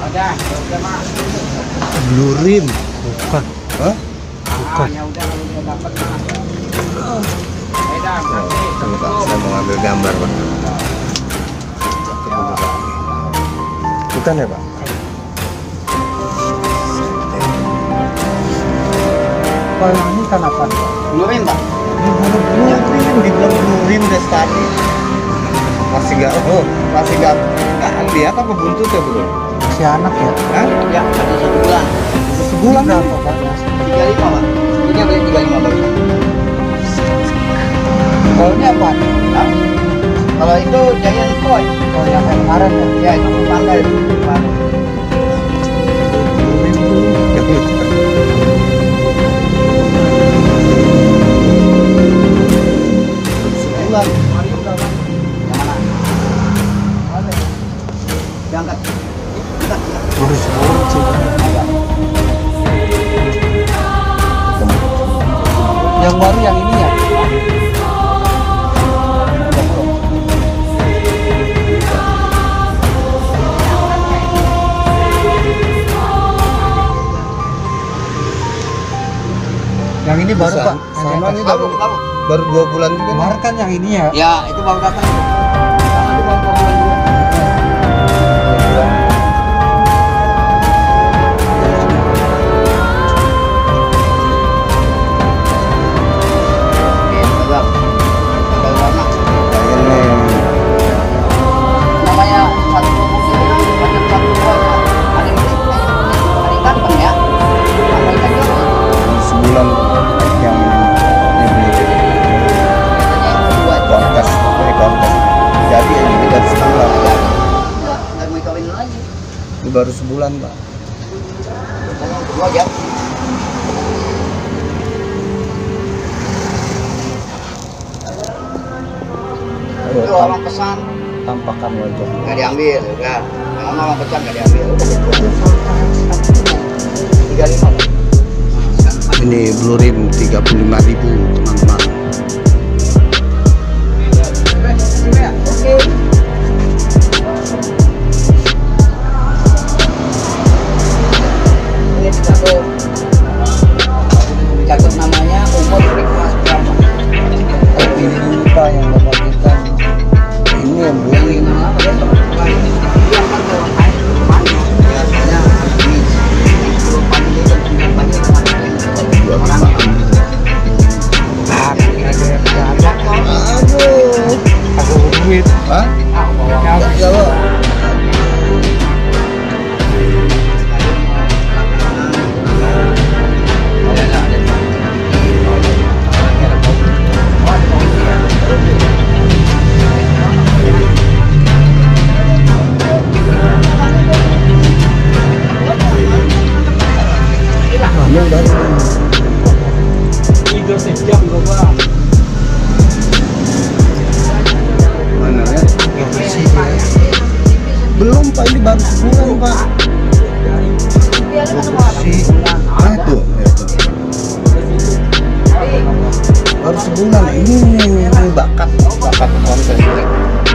Ada, udah Mak. Blue rim. Bukan. Hah? Bukan. Ya udah kalau udah dapat Mak. Beda, Tunggu Pak, saya mau ambil gambar Pak. Bukan ya Pak? Kalau yang ini kan apa? Ngerin Pak? Dibilang blue rim dari tadi. Masih nggak lihat apa buntutnya belum? Si anak ya? Hah? Ya, ada 1 bulan. Sebulan berapa Pak? 35 Pak. Ini beli 35 Pak. Kalau ini apa? Hah? Kalau itu Giant Koi. Oh yang kayak kemarin ya? Ya itu pantai itu. Sebulan. Yang mana? Diangkat. Baru sebulan sih. Yang baru yang ini ya? Yang ini baru Pak. Sama ini baru 2 bulan juga. Kemarin kan yang ini ya? Ya, itu baru datang. Sama itu baru 2 bulan juga. Namanya satu promosi macam satu buah. Ada yang kantong ya. Sama ikan juga. Sebulan yang beli kontes, dari kontes. Jadi ini tidak sebulan. Nggak mau kawin lagi. Ini baru sebulan Pak. Dua jam. Ayo, Itu orang pesan tampakkan wajah. nggak diambil, kan? Yang orang pesan nggak diambil. 35. Ini blue rim 35.000 teman-teman. Oke. Ini dicatat namanya, umur kelas berapa? Ini lupa yang bapak kita. Ini yang blue rim. Duit. Hah? Ya lo. Tidur sejam coba. Mana ya? Belum Pak, ini baru sebulan Pak. Bersih. Ah tuh, ya tuh. Baru sebulan. Ini bakat kontes.